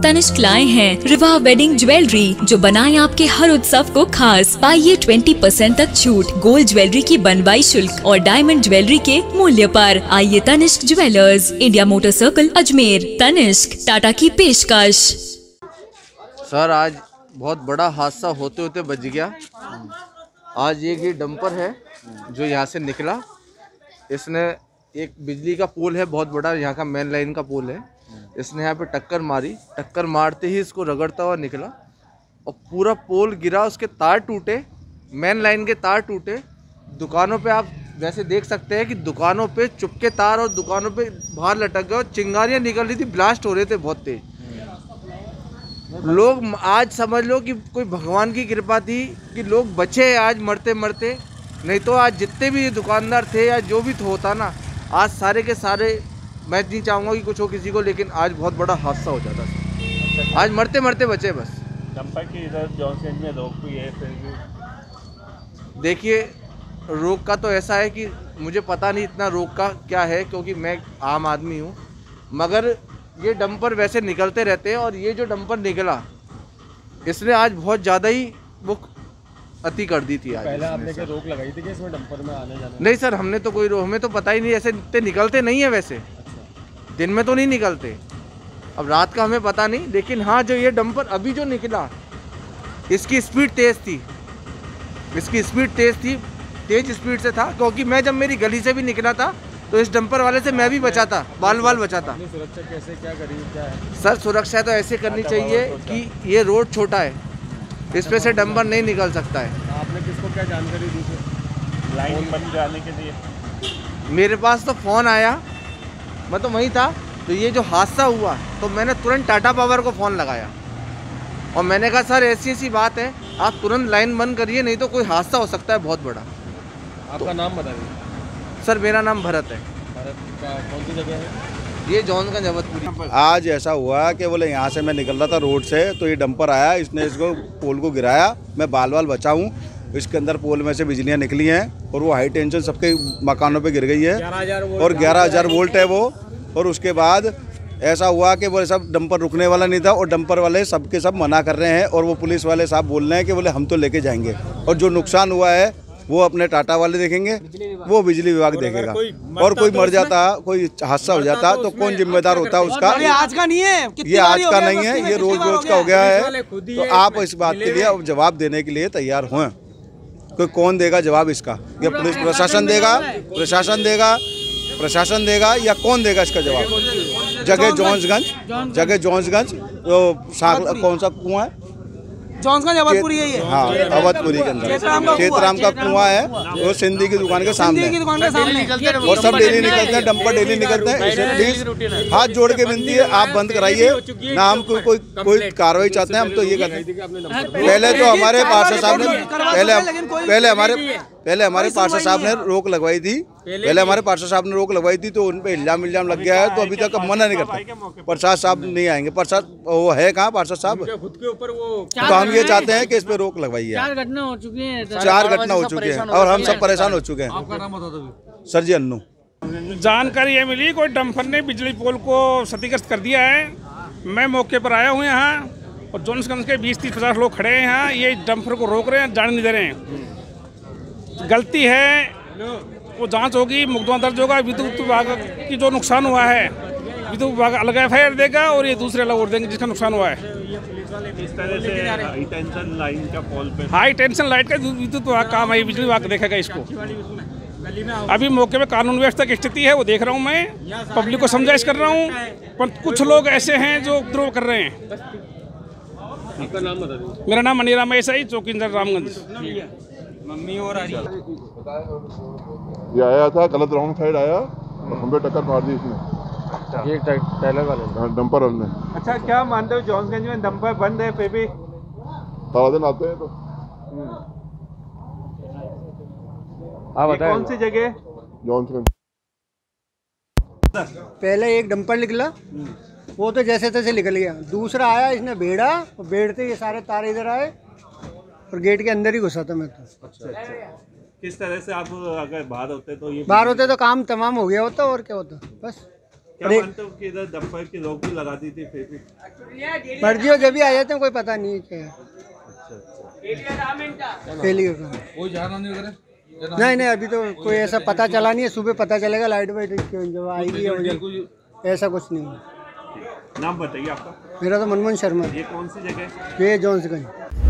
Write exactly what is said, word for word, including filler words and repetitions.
तनिष्क लाए हैं Riva wedding jewellery, जो बनाए आपके हर उत्सव को खास। पाइए बीस परसेंट तक छूट गोल्ड ज्वेलरी की बनवाई शुल्क और डायमंड ज्वेलरी के मूल्य पर। आइए Tanishq jewellers, India motor circle, Ajmer. Tanishq, Tata की पेशकश। सर आज बहुत बड़ा हादसा होते होते बच गया। आज एक ही डंपर है जो यहाँ से निकला। इसने एक बिजली का पोल है बहुत बड़ा, यहाँ का मेन लाइन का पोल है, इसने यहाँ पे टक्कर मारी। टक्कर मारते ही इसको रगड़ता हुआ निकला और पूरा पोल गिरा, उसके तार टूटे, मेन लाइन के तार टूटे। दुकानों पे आप वैसे देख सकते हैं कि दुकानों पे चुपके तार और दुकानों पे बाहर लटक गए और चिंगारियाँ निकल रही थी, ब्लास्ट हो रहे थे बहुत तेज। लोग आज समझ लो कि कोई भगवान की कृपा थी कि लोग बचे आज मरते मरते, नहीं तो आज जितने भी दुकानदार थे या जो भी होता ना, आज सारे के सारे, मैं नहीं चाहूँगा कि कुछ हो किसी को, लेकिन आज बहुत बड़ा हादसा हो जाता। आज मरते मरते बचे बस। डंपर की इधर जॉनसगंज में रोक भी है फिर भी। देखिए रोक का तो ऐसा है कि मुझे पता नहीं इतना रोक का क्या है, क्योंकि मैं आम आदमी हूँ, मगर ये डंपर वैसे निकलते रहते हैं और ये जो डंपर निकला इसने आज बहुत ज़्यादा ही वो अति कर दी थी। आज पहले आपने क्या रोक लगाई थी कि इसमें डंपर में आने जाने? नहीं सर, हमने तो कोई रोक, हमें तो पता ही नहीं, ऐसे इतने निकलते नहीं है वैसे। अच्छा। दिन में तो नहीं निकलते, अब रात का हमें पता नहीं, लेकिन हाँ जो ये डंपर अभी जो निकला इसकी स्पीड तेज़ थी, इसकी स्पीड तेज़ थी, तेज़ स्पीड से था, क्योंकि मैं जब मेरी गली से भी निकला था तो इस डंपर वाले से मैं भी बचा था, बाल बाल बचा था। सुरक्षा कैसे क्या करी क्या है? सर सुरक्षा तो ऐसे करनी चाहिए कि ये रोड छोटा है, इस पे से डंपर नहीं निकल सकता है। आपने किसको क्या जानकारी दी थी लाइन बन जाने के लिए? मेरे पास तो फ़ोन आया, मैं तो वहीं था, तो ये जो हादसा हुआ तो मैंने तुरंत टाटा पावर को फ़ोन लगाया और मैंने कहा सर ऐसी ऐसी बात है, आप तुरंत लाइन बंद करिए, नहीं तो कोई हादसा हो सकता है बहुत बड़ा। आपका तो, नाम बताइए सर। मेरा नाम भरत है। भरत का कौन सी जगह है? ये जॉनसगंज अवधपुरी। आज ऐसा हुआ कि बोले यहाँ से मैं निकल रहा था रोड से, तो ये डंपर आया, इसने इसको पोल को गिराया, मैं बाल बाल बचा हूँ। इसके अंदर पोल में से बिजलियाँ निकली हैं और वो हाई टेंशन सबके मकानों पे गिर गई है और ग्यारह हज़ार वोल्ट है वो। और उसके बाद ऐसा हुआ कि बोले सब डंपर रुकने वाला नहीं था और डंपर वाले सबके सब मना कर रहे हैं और वो पुलिस वाले साहब बोल रहे हैं कि बोले हम तो लेके जाएंगे, और जो नुकसान हुआ है वो अपने टाटा वाले देखेंगे, वो बिजली विभाग देखेगा। और कोई मर जाता, कोई हादसा हो जाता तो कौन जिम्मेदार होता उसका? ये आज का नहीं है, ये आज का नहीं है, ये रोज रोज का हो गया है। तो आप इस बात के लिए अब जवाब देने के लिए तैयार हों। कोई कौन देगा जवाब इसका? ये पुलिस प्रशासन देगा, प्रशासन देगा, प्रशासन देगा या कौन देगा इसका जवाब? जगह जॉन्सगंज, जगह जॉन्सगंज तो कौन सा कुआं है? जॉन्सगंज अवधपुरी है ये। हाँ अवधपुरी के अंदर खेतराम का कुआं है, वो सिंधी की दुकान के सामने, की दुकान के सामने। और सब डेली निकलते हैं, डंपर डेली निकलते हैं। इसे प्लीज हाथ जोड़ के विनती है, आप बंद कराइए ना। हम कोई कोई कोई कार्रवाई चाहते हैं, हम तो ये करते हैं। पहले तो हमारे पार्षद साहब ने पहले पहले हमारे पहले हमारे पार्षद साहब ने रोक लगवाई थी, पहले हमारे पार्षद साहब ने रोक लगवाई थी, तो उन पे इल्जाम इल्जाम लग गया है, तो अभी तक मना नहीं करता। प्रसाद साहब नहीं आएंगे, प्रसाद वो है कहाँ पार्षद साहब? खुद के ऊपर वो तो हम ये चाहते हैं कि इस पे रोक लगवाई है। चार घटना हो चुकी है, चार घटना हो चुकी है और हम सब परेशान हो चुके हैं। आपका नाम बता दो सर जी अन्नू। जानकारी ये मिली कोई डंपर ने बिजली पोल को क्षतिग्रस्त कर दिया है। मैं मौके पर आया हूँ यहाँ, और जॉन्सगंज के बीस तीस पचास लोग खड़े हैं यहाँ, ये डंपर को रोक रहे हैं, जाने नहीं दे रहे हैं। गलती है, वो जांच होगी, मुकदमा दर्ज होगा। विद्युत विभाग की जो नुकसान हुआ है, विद्युत विभाग अलग एफ आई आर देगा और ये दूसरे अलग और देंगे जिसका नुकसान हुआ है। इस तरह से हाई टेंशन लाइन का पोल पे, हाई टेंशन लाइट का विद्युत विभाग काम है, बिजली विभाग देखेगा इसको। अभी मौके पे कानून व्यवस्था की स्थिति है वो देख रहा हूँ मैं, पब्लिक को समझाइश कर रहा हूँ, पर कुछ लोग ऐसे हैं जो उपद्रव कर रहे हैं। आपका नाम बता दो। मेरा नाम मनीराम ऐसा ही, चौकी इंचार्ज रामगंज। मम्मी और आ रही ये आया था गलत रॉन्ग साइड आया और हम पे टक्कर मार दी इसने, ये टेलर वाले डंपर वाले ने। अच्छा, क्या मानते हो जॉन्सगंज में डंपर बंद है फिर भी सारा दिन आते हैं? तो आप बताएं कौन सी जगह? जॉन्सगंज। पहले एक डंपर निकला, वो तो जैसे तैसे निकल गया। दूसरा आया, इसने बेड़ा, और बेड़ते ये सारे तार इधर आए और गेट के अंदर ही घुसा था मैं तो। अच्छा अच्छा, किस तरह से आप अगर बाहर होते तो ये बाहर होते तो काम तमाम हो गया होता, और क्या होता बस। क्या अरे- मानते हो कि इधर डंपर की रोक भी लगा दी थी फिर भी? फर्जी हो जब भी आ जाते हैं कोई पता नहीं है क्या है। फेलियर का कोई जाना नहीं वगैरह नहीं नहीं अभी तो कोई ऐसा पता चला नहीं है। सुबह पता चलेगा लाइट वाइट क्यों जब आएगी या वजह- ऐसा कुछ नहीं है। नाम बताइए आपका। मेरा तो मनमोहन शर्मा ये कौन सी जगह है? ये जॉन्सगंज।